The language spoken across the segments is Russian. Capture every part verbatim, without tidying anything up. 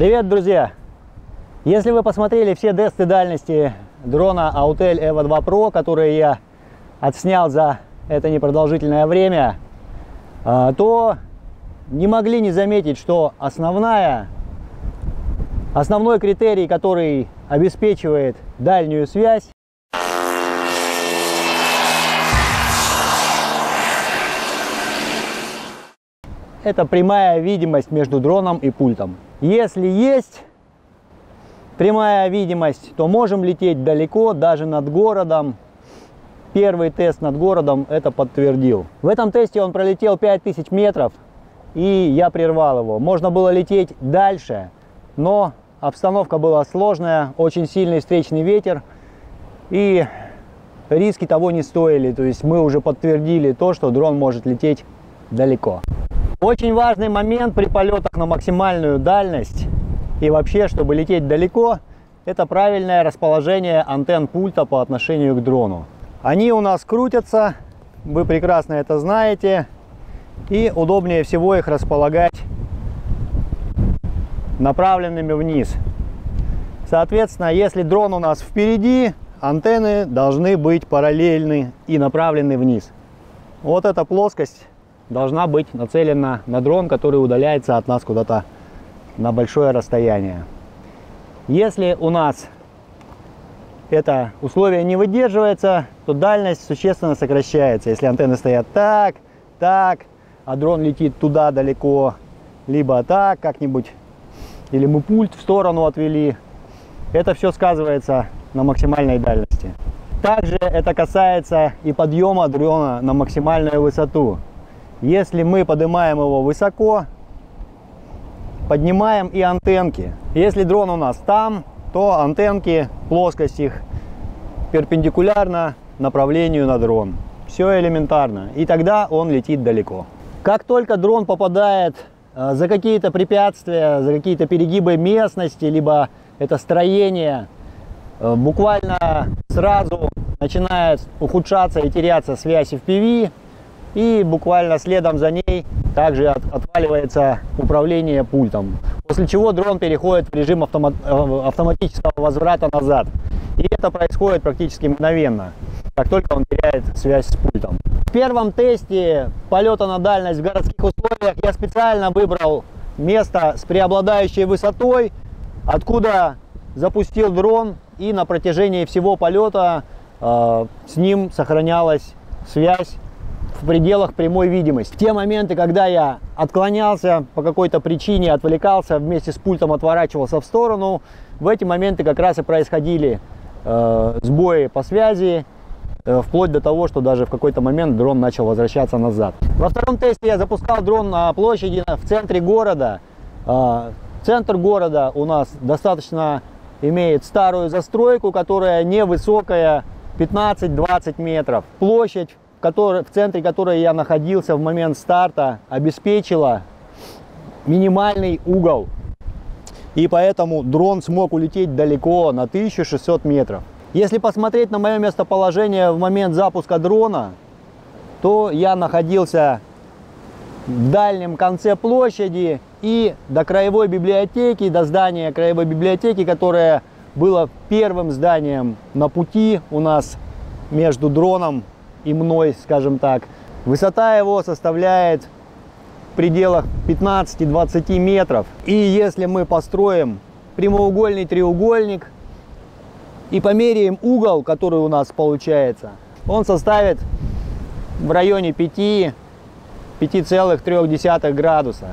Привет, друзья! Если вы посмотрели все тесты дальности дрона Autel Evo два Pro, которые я отснял за это непродолжительное время, то не могли не заметить, что основная, основной критерий, который обеспечивает дальнюю связь, это прямая видимость между дроном и пультом. Если есть прямая видимость, то можем лететь далеко, даже над городом. Первый тест над городом это подтвердил. В этом тесте он пролетел пять тысяч метров, и я прервал его. Можно было лететь дальше, но обстановка была сложная, очень сильный встречный ветер, и риски того не стоили. То есть мы уже подтвердили то, что дрон может лететь далеко. Очень важный момент при полетах на максимальную дальность и вообще, чтобы лететь далеко, это правильное расположение антенн пульта по отношению к дрону. Они у нас крутятся, вы прекрасно это знаете, и удобнее всего их располагать направленными вниз. Соответственно, если дрон у нас впереди, антенны должны быть параллельны и направлены вниз. Вот эта плоскость должна быть нацелена на дрон, который удаляется от нас куда-то на большое расстояние. Если у нас это условие не выдерживается, то дальность существенно сокращается. Если антенны стоят так, так, а дрон летит туда далеко, либо так как-нибудь, или мы пульт в сторону отвели, это все сказывается на максимальной дальности. Также это касается и подъема дрона на максимальную высоту. Если мы поднимаем его высоко, поднимаем и антенки. Если дрон у нас там, то антенки, плоскость их перпендикулярна направлению на дрон. Все элементарно. И тогда он летит далеко. Как только дрон попадает за какие-то препятствия, за какие-то перегибы местности, либо это строение, буквально сразу начинает ухудшаться и теряться связь эф пи ви. И буквально следом за ней также от, отваливается управление пультом. После чего дрон переходит в режим автомат, автоматического возврата назад. И это происходит практически мгновенно, как только он теряет связь с пультом. В первом тесте полета на дальность в городских условиях я специально выбрал место с преобладающей высотой, откуда запустил дрон, и на протяжении всего полета э, с ним сохранялась связь в пределах прямой видимости. В те моменты, когда я отклонялся по какой-то причине, отвлекался, вместе с пультом отворачивался в сторону, в эти моменты как раз и происходили э, сбои по связи, э, вплоть до того, что даже в какой-то момент дрон начал возвращаться назад. Во втором тесте я запускал дрон на площади в центре города. Э, центр города у нас достаточно имеет старую застройку, которая невысокая, пятнадцать-двадцать метров. Площадь, в центре которой я находился в момент старта, обеспечила минимальный угол. И поэтому дрон смог улететь далеко, на тысячу шестьсот метров. Если посмотреть на мое местоположение в момент запуска дрона, то я находился в дальнем конце площади, и до краевой библиотеки, до здания краевой библиотеки, которое было первым зданием на пути у нас между дроном и мной, скажем так. Высота его составляет в пределах пятнадцати-двадцати метров. И если мы построим прямоугольный треугольник и померяем угол, который у нас получается, он составит в районе пяти — пяти целых трёх десятых градуса.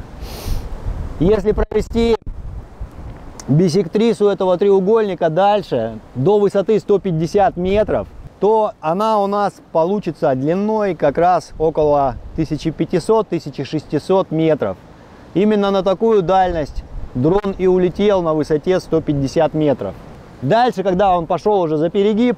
Если провести биссектрису этого треугольника дальше, до высоты сто пятьдесят метров, то она у нас получится длиной как раз около тысячи пятисот — тысячи шестисот метров. Именно на такую дальность дрон и улетел на высоте сто пятьдесят метров. Дальше, когда он пошел уже за перегиб,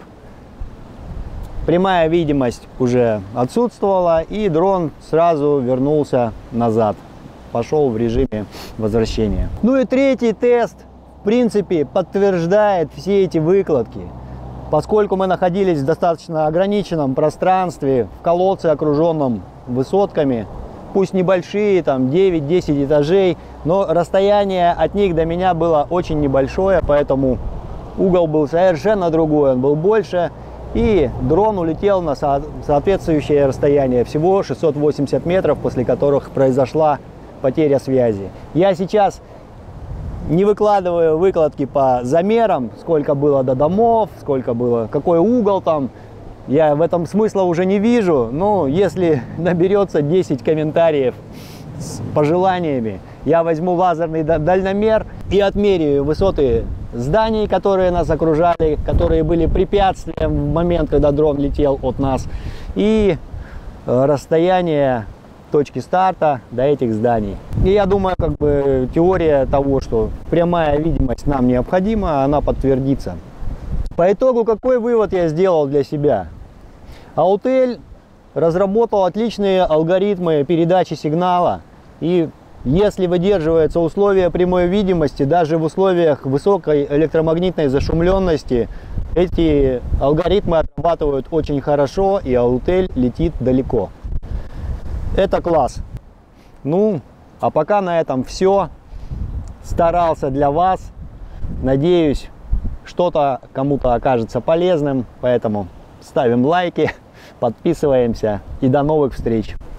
прямая видимость уже отсутствовала, и дрон сразу вернулся назад, пошел в режиме возвращения. Ну и третий тест, в принципе, подтверждает все эти выкладки. Поскольку мы находились в достаточно ограниченном пространстве, в колодце, окруженном высотками, пусть небольшие, там девять-десять этажей, но расстояние от них до меня было очень небольшое, поэтому угол был совершенно другой, он был больше, и дрон улетел на соответствующее расстояние, всего шестьсот восемьдесят метров, после которых произошла потеря связи. Я сейчас не выкладываю выкладки по замерам, сколько было до домов, сколько было, какой угол там. Я в этом смысла уже не вижу, но если наберется десять комментариев с пожеланиями, я возьму лазерный дальномер и отмеряю высоты зданий, которые нас окружали, которые были препятствием в момент, когда дрон летел от нас, и расстояние точки старта до этих зданий. И я думаю, как бы теория того, что прямая видимость нам необходима, она подтвердится. По итогу, какой вывод я сделал для себя? Autel разработал отличные алгоритмы передачи сигнала, и если выдерживаются условия прямой видимости, даже в условиях высокой электромагнитной зашумленности, эти алгоритмы отрабатывают очень хорошо, и Autel летит далеко. Это класс. Ну, а пока на этом все. Старался для вас. Надеюсь, что-то кому-то окажется полезным, поэтому ставим лайки, подписываемся и до новых встреч!